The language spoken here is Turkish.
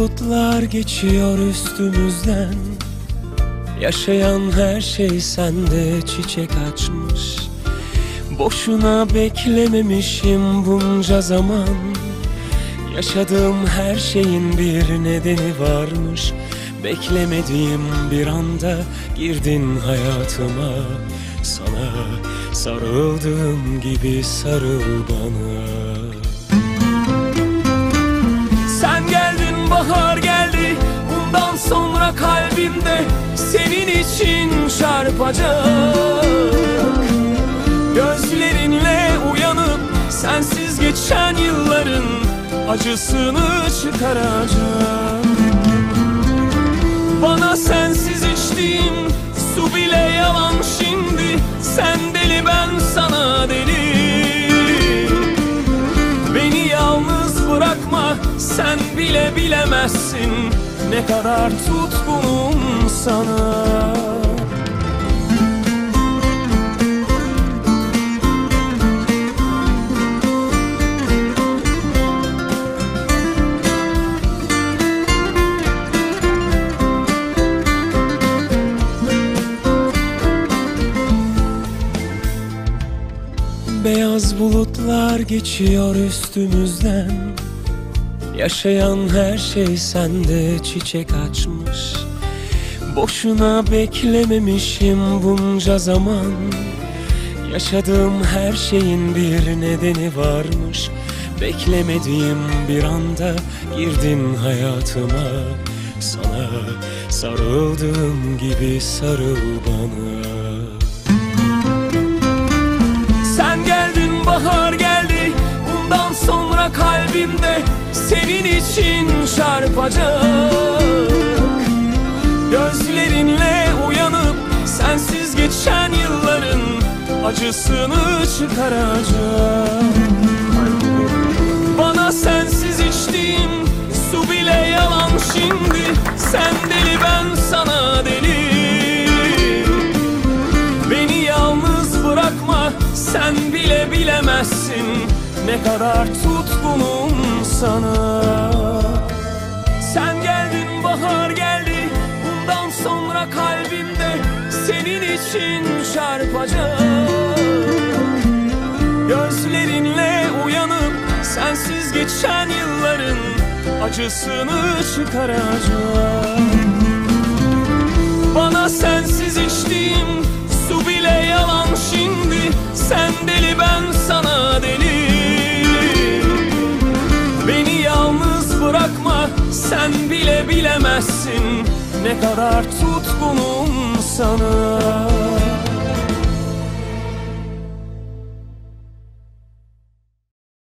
bulutlar geçiyor üstümüzden. Yaşayan her şey sende çiçek açmış. Boşuna beklememişim bunca zaman. Yaşadığım her şeyin bir nedeni varmış. Beklemediğim bir anda girdin hayatıma. Sana sarıldığım gibi sarıl bana. Sen geldin, bahar geldi. Bundan sonra kalbimde senin için çarpacak. Gözlerinle uyanıp sensiz geçen yılların acısını çıkaracak. Bana sensiz içtiğim su bile yalan şimdi. Sen deli, ben sana deli. Beni yalnız bırakma, sen bile bilemezsin ne kadar tutkunum sana. Beyaz bulutlar geçiyor üstümüzden. Yaşayan her şey sende çiçek açmış. Boşuna beklememişim bunca zaman. Yaşadığım her şeyin bir nedeni varmış. Beklemediğim bir anda girdin hayatıma. Sana sarıldığım gibi sarıl bana. Sen geldin, bahar geldi. Bundan sonra kalbimde senin için çarpacak. Gözlerinle uyanıp sensiz geçen yılların acısını çıkaracak. Bana sensiz içtiğim su bile yalan şimdi. Sen deli, ben sana deli. Beni yalnız bırakma, sen bile bilemezsin ne kadar tutkunum sana. Sen geldin, bahar geldi. Bundan sonra kalbimde senin için çarpacak. Gözlerinle uyanıp sensiz geçen yılların acısını çıkaracak. Bana sensiz içtiğim su bile yalan şimdi. Sen deli, ben sana deli. Beni yalnız bırakma, sen bile bilemezsin ne kadar tutkunum sana.